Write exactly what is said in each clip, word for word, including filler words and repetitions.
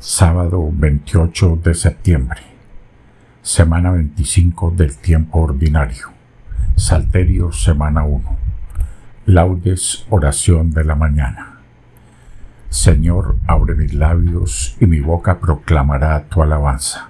Sábado veintiocho de septiembre, semana veinticinco del tiempo ordinario, Salterio, semana uno. Laudes, oración de la mañana. Señor, abre mis labios y mi boca proclamará tu alabanza.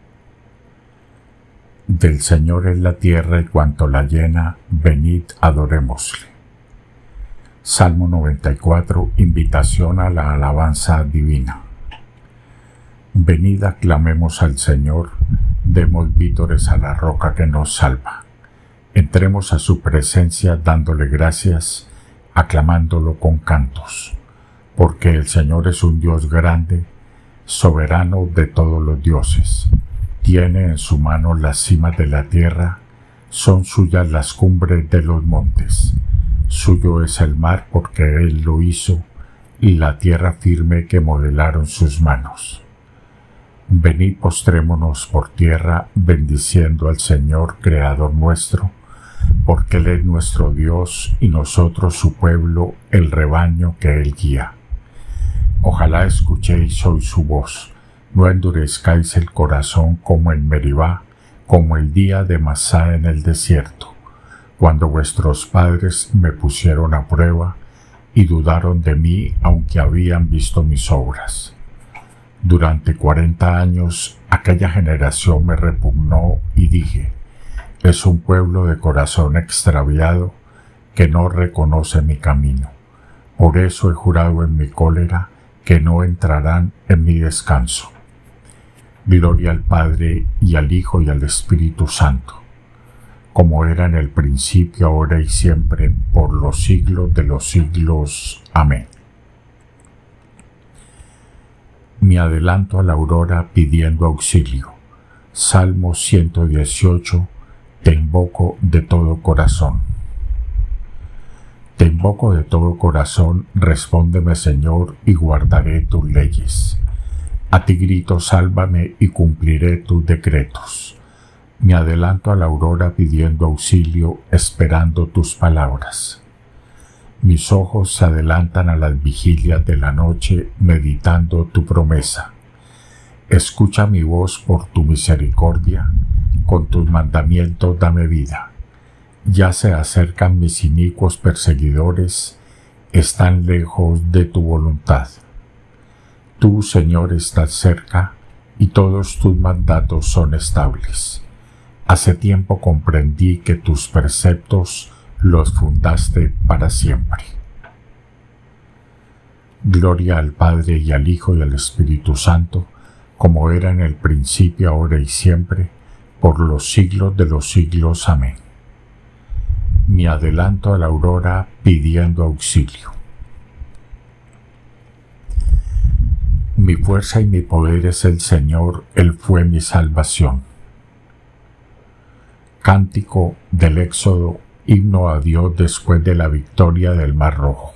Del Señor es la tierra y cuanto la llena, venid, adorémosle. Salmo noventa y cuatro, invitación a la alabanza divina. Venid, aclamemos al Señor, demos vítores a la roca que nos salva. Entremos a su presencia dándole gracias, aclamándolo con cantos, porque el Señor es un Dios grande, soberano de todos los dioses. Tiene en su mano las cimas de la tierra, son suyas las cumbres de los montes. Suyo es el mar porque Él lo hizo, y la tierra firme que modelaron sus manos. Venid, postrémonos por tierra, bendiciendo al Señor, Creador nuestro, porque Él es nuestro Dios y nosotros su pueblo, el rebaño que Él guía. Ojalá escuchéis hoy su voz, no endurezcáis el corazón como en Meribá, como el día de Masá en el desierto, cuando vuestros padres me pusieron a prueba y dudaron de mí aunque habían visto mis obras. Durante cuarenta años aquella generación me repugnó y dije, es un pueblo de corazón extraviado que no reconoce mi camino. Por eso he jurado en mi cólera que no entrarán en mi descanso. Gloria al Padre y al Hijo y al Espíritu Santo, como era en el principio, ahora y siempre, por los siglos de los siglos. Amén. Me adelanto a la aurora pidiendo auxilio. Salmo ciento dieciocho. Te invoco de todo corazón. Te invoco de todo corazón, respóndeme, Señor, y guardaré tus leyes. A ti grito, sálvame, y cumpliré tus decretos. Me adelanto a la aurora pidiendo auxilio, esperando tus palabras. Mis ojos se adelantan a las vigilias de la noche, meditando tu promesa. Escucha mi voz por tu misericordia, con tus mandamientos dame vida. Ya se acercan mis inicuos perseguidores, están lejos de tu voluntad. Tú, Señor, estás cerca, y todos tus mandatos son estables. Hace tiempo comprendí que tus preceptos los fundaste para siempre. Gloria al Padre y al Hijo y al Espíritu Santo, como era en el principio, ahora y siempre, por los siglos de los siglos. Amén. Me adelanto a la aurora pidiendo auxilio. Mi fuerza y mi poder es el Señor, Él fue mi salvación. Cántico del Éxodo, himno a Dios después de la victoria del Mar Rojo.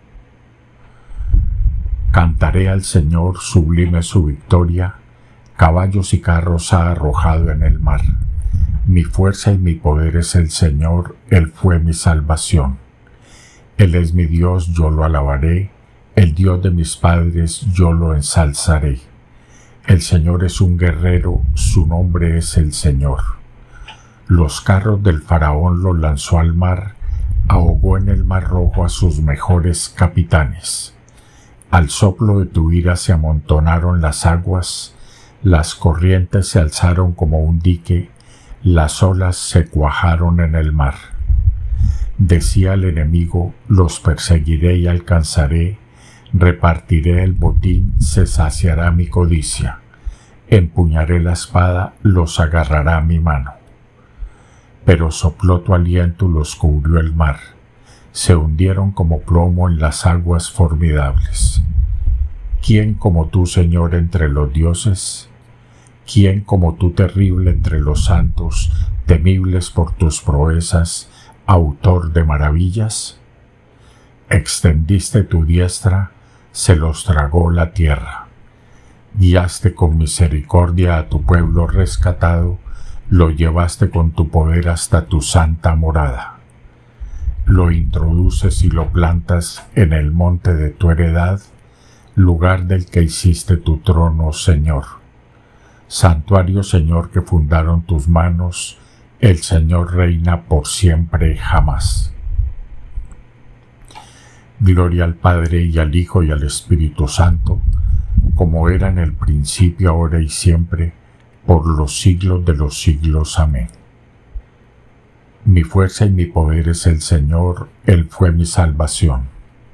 Cantaré al Señor, sublime su victoria, caballos y carros ha arrojado en el mar. Mi fuerza y mi poder es el Señor, Él fue mi salvación. Él es mi Dios, yo lo alabaré, el Dios de mis padres, yo lo ensalzaré. El Señor es un guerrero, su nombre es el Señor. Los carros del faraón los lanzó al mar, ahogó en el mar rojo a sus mejores capitanes. Al soplo de tu ira se amontonaron las aguas, las corrientes se alzaron como un dique, las olas se cuajaron en el mar. Decía el enemigo, los perseguiré y alcanzaré, repartiré el botín, se saciará mi codicia. Empuñaré la espada, los agarrará mi mano. Pero sopló tu aliento y los cubrió el mar. Se hundieron como plomo en las aguas formidables. ¿Quién como tú, Señor, entre los dioses? ¿Quién como tú, terrible entre los santos, temibles por tus proezas, autor de maravillas? Extendiste tu diestra, se los tragó la tierra. Guiaste con misericordia a tu pueblo rescatado, lo llevaste con tu poder hasta tu santa morada. Lo introduces y lo plantas en el monte de tu heredad, lugar del que hiciste tu trono, Señor. Santuario, Señor, que fundaron tus manos, el Señor reina por siempre jamás. Gloria al Padre y al Hijo y al Espíritu Santo, como era en el principio, ahora y siempre, por los siglos de los siglos. Amén. Mi fuerza y mi poder es el Señor, Él fue mi salvación.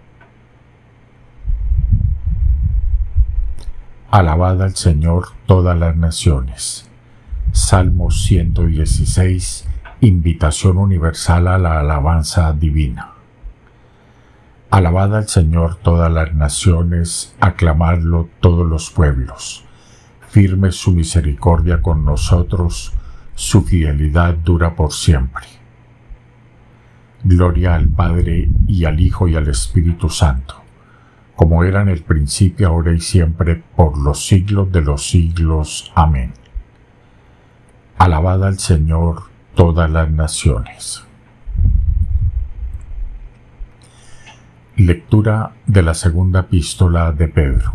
Alabad al Señor todas las naciones. Salmo ciento dieciséis, invitación universal a la alabanza divina. Alabad al Señor todas las naciones, aclamadlo todos los pueblos. Firme su misericordia con nosotros, su fidelidad dura por siempre. Gloria al Padre y al Hijo y al Espíritu Santo, como era en el principio, ahora y siempre, por los siglos de los siglos. Amén. Alabad al Señor todas las naciones. Lectura de la segunda epístola de Pedro.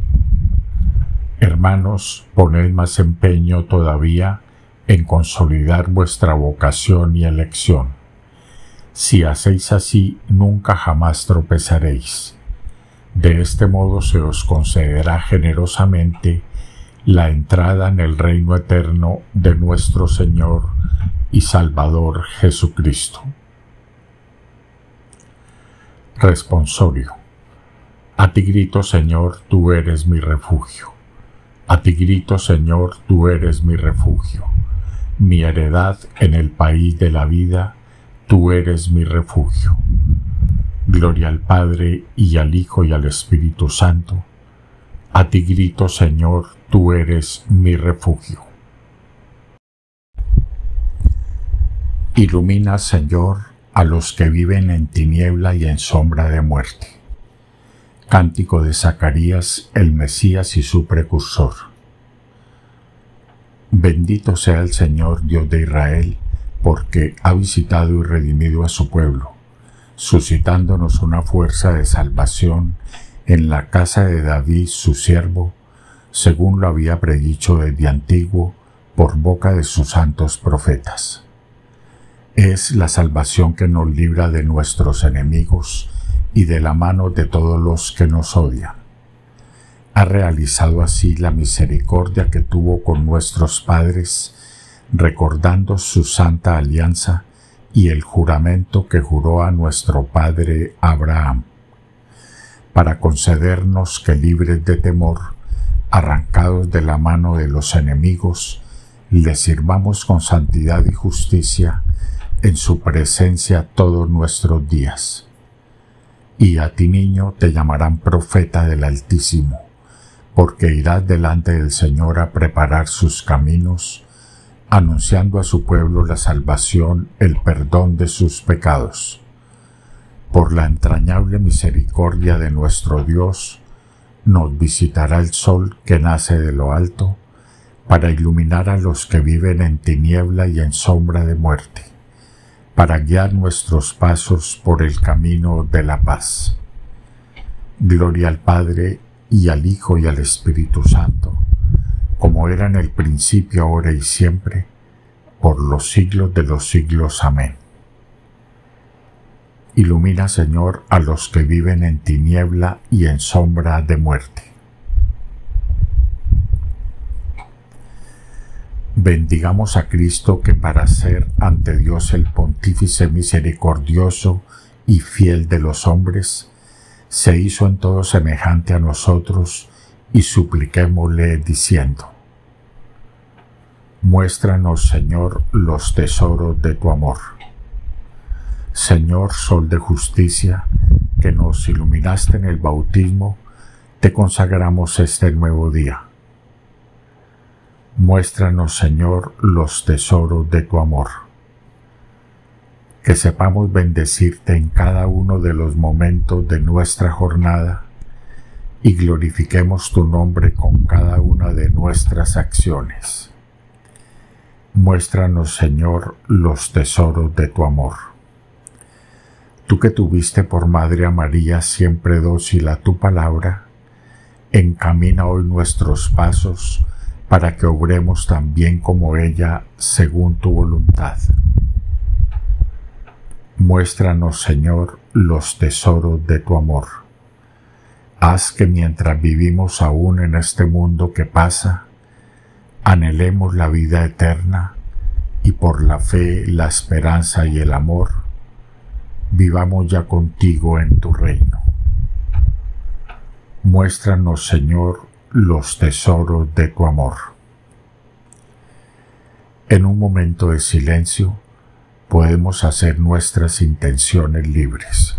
Hermanos, poned más empeño todavía en consolidar vuestra vocación y elección. Si hacéis así, nunca jamás tropezaréis. De este modo se os concederá generosamente la entrada en el reino eterno de nuestro Señor y Salvador Jesucristo. Responsorio. A ti grito, Señor, tú eres mi refugio. A ti grito, Señor, tú eres mi refugio. Mi heredad en el país de la vida, tú eres mi refugio. Gloria al Padre y al Hijo y al Espíritu Santo. A ti grito, Señor, tú eres mi refugio. Ilumina, Señor, a los que viven en tiniebla y en sombra de muerte. Cántico de Zacarías, el Mesías y su precursor. Bendito sea el Señor Dios de Israel, porque ha visitado y redimido a su pueblo, suscitándonos una fuerza de salvación en la casa de David su siervo, según lo había predicho desde antiguo por boca de sus santos profetas. Es la salvación que nos libra de nuestros enemigos y de la mano de todos los que nos odian. Ha realizado así la misericordia que tuvo con nuestros padres, recordando su santa alianza y el juramento que juró a nuestro padre Abraham, para concedernos que, libres de temor, arrancados de la mano de los enemigos, le sirvamos con santidad y justicia en su presencia todos nuestros días. Y a ti, niño, te llamarán profeta del Altísimo, porque irás delante del Señor a preparar sus caminos, anunciando a su pueblo la salvación, el perdón de sus pecados. Por la entrañable misericordia de nuestro Dios, nos visitará el sol que nace de lo alto, para iluminar a los que viven en tiniebla y en sombra de muerte, para guiar nuestros pasos por el camino de la paz. Gloria al Padre, y al Hijo, y al Espíritu Santo, como era en el principio, ahora y siempre, por los siglos de los siglos. Amén. Ilumina, Señor, a los que viven en tiniebla y en sombra de muerte. Bendigamos a Cristo, que para ser ante Dios el Pontífice misericordioso y fiel de los hombres, se hizo en todo semejante a nosotros, y supliquémosle diciendo: muéstranos, Señor, los tesoros de tu amor. Señor, Sol de justicia, que nos iluminaste en el bautismo, te consagramos este nuevo día. Muéstranos, Señor, los tesoros de tu amor. Que sepamos bendecirte en cada uno de los momentos de nuestra jornada y glorifiquemos tu nombre con cada una de nuestras acciones. Muéstranos, Señor, los tesoros de tu amor. Tú que tuviste por madre a María, siempre dócil a tu palabra, encamina hoy nuestros pasos para que obremos también como ella según tu voluntad. Muéstranos, Señor, los tesoros de tu amor. Haz que mientras vivimos aún en este mundo que pasa, anhelemos la vida eterna y por la fe, la esperanza y el amor, vivamos ya contigo en tu reino. Muéstranos, Señor, los tesoros de tu amor. En un momento de silencio podemos hacer nuestras intenciones libres.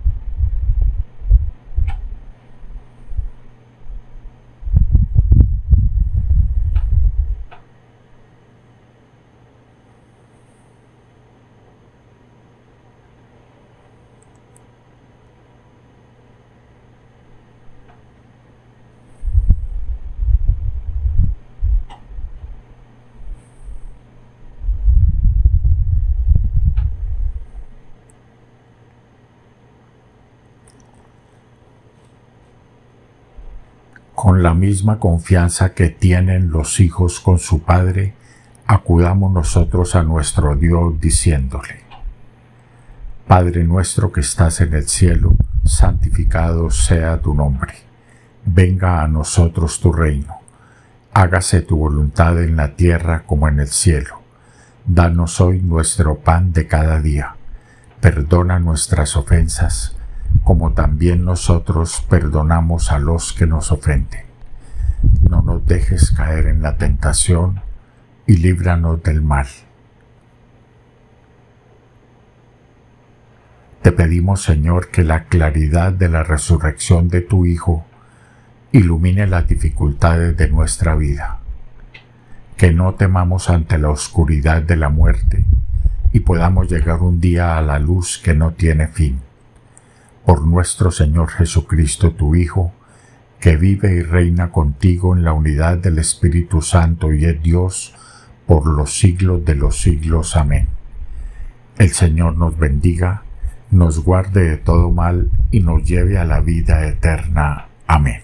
Con la misma confianza que tienen los hijos con su padre, acudamos nosotros a nuestro Dios diciéndole: Padre nuestro que estás en el cielo, santificado sea tu nombre. Venga a nosotros tu reino. Hágase tu voluntad en la tierra como en el cielo. Danos hoy nuestro pan de cada día. Perdona nuestras ofensas, como también nosotros perdonamos a los que nos ofenden. No nos dejes caer en la tentación y líbranos del mal. Te pedimos, Señor, que la claridad de la resurrección de tu Hijo ilumine las dificultades de nuestra vida, que no temamos ante la oscuridad de la muerte y podamos llegar un día a la luz que no tiene fin. Por nuestro Señor Jesucristo, tu Hijo, que vive y reina contigo en la unidad del Espíritu Santo y es Dios por los siglos de los siglos. Amén. El Señor nos bendiga, nos guarde de todo mal y nos lleve a la vida eterna. Amén.